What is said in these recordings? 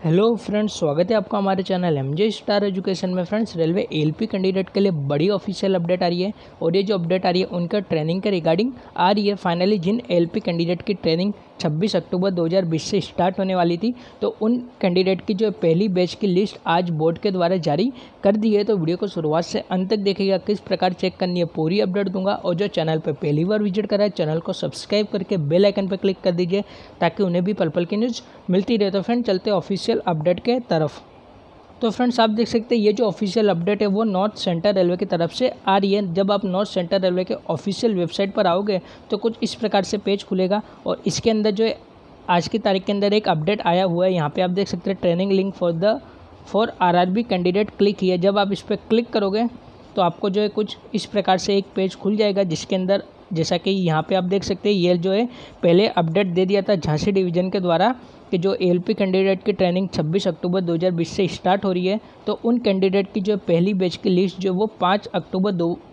Hello friends, स्वागत है आपका हमारे चैनल एमजे स्टार एजुकेशन में। फ्रेंड्स, रेलवे एलपी कैंडिडेट के लिए बड़ी ऑफिशियल अपडेट आ रही है और ये जो अपडेट आ रही है उनका ट्रेनिंग के रिगार्डिंग आ रही है। फाइनली जिन एलपी कैंडिडेट की ट्रेनिंग 26 अक्टूबर 2020 से स्टार्ट होने वाली थी, तो उन कैंडिडेट की जो पहली बैच की लिस्ट आज बोर्ड के द्वारा जारी कर दी है। तो वीडियो को शुरुआत से अंत तक देखिएगा, किस प्रकार चेक करनी है पूरी अपडेट दूंगा। और जो चैनल पर पहली बार विजिट करा है, चैनल को सब्सक्राइब करके बेल आइकन पर क्लिक कर दीजिए ताकि उन्हें भी पल पल की न्यूज़ मिलती रहे। तो फ्रेंड, चलते ऑफिशियल अपडेट के तरफ। तो फ्रेंड्स, आप देख सकते हैं ये जो ऑफिशियल अपडेट है वो नॉर्थ सेंट्रल रेलवे की तरफ से आ रही है। जब आप नॉर्थ सेंट्रल रेलवे के ऑफिशियल वेबसाइट पर आओगे तो कुछ इस प्रकार से पेज खुलेगा और इसके अंदर जो है आज की तारीख के अंदर एक अपडेट आया हुआ है। यहाँ पे आप देख सकते हैं training link for RRB candidate click किया। जब आप इस पर क्लिक करोगे तो आपको जो है कुछ इस प्रकार से एक पेज खुल जाएगा, जिसके अंदर जैसा कि यहाँ पे आप देख सकते हैं ये जो है पहले अपडेट दे दिया था झांसी डिवीज़न के द्वारा कि जो एलपी कैंडिडेट की ट्रेनिंग 26 अक्टूबर 2020 से स्टार्ट हो रही है। तो उन कैंडिडेट की जो पहली बैच की लिस्ट जो वो 5 अक्टूबर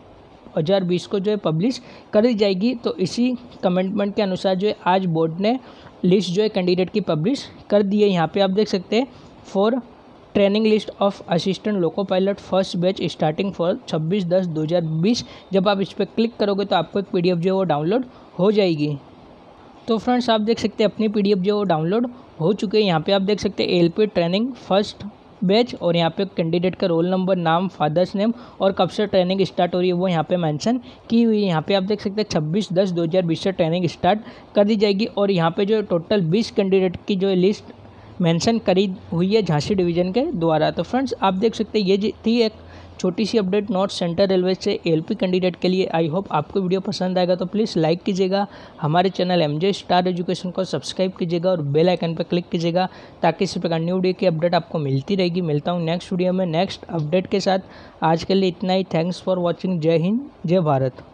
2020 को जो है पब्लिश कर दी जाएगी। तो इसी कमिटमेंट के अनुसार जो है आज बोर्ड ने लिस्ट जो है कैंडिडेट की पब्लिश कर दी है। यहाँ पे आप देख सकते हैं for training list of assistant loco pilot first batch starting for 26/10/2020। जब आप इस पर क्लिक करोगे तो आपको एक पीडीएफ जो है वो डाउनलोड हो जाएगी। तो फ्रेंड्स, आप देख सकते हैं अपनी पीडीएफ जो वो डाउनलोड हो चुके हैं। यहाँ पे आप देख सकते हैं एलपी ट्रेनिंग फर्स्ट बैच और यहाँ पे कैंडिडेट का रोल नंबर, नाम, फादर्स नेम और कब से ट्रेनिंग स्टार्ट हो रही है वो यहाँ पे मेंशन की हुई है। यहाँ पे आप देख सकते हैं 26/10/2020 से ट्रेनिंग स्टार्ट कर दी जाएगी। और यहाँ पे जो टोटल 20 कैंडिडेट की जो लिस्ट मेंशन करी हुई है झांसी डिवीज़न के द्वारा। तो फ्रेंड्स, आप देख सकते हैं ये थी एक छोटी सी अपडेट नॉर्थ सेंट्रल रेलवे से एलपी कैंडिडेट के लिए। आई होप आपको वीडियो पसंद आएगा, तो प्लीज़ लाइक कीजिएगा, हमारे चैनल एमजे स्टार एजुकेशन को सब्सक्राइब कीजिएगा और बेल आइकन पर क्लिक कीजिएगा ताकि इसी प्रकार न्यू वीडियो की अपडेट आपको मिलती रहेगी। मिलता हूँ नेक्स्ट वीडियो में नेक्स्ट अपडेट के साथ। आज के लिए इतना ही। Thanks for watching. जय हिंद, जय भारत।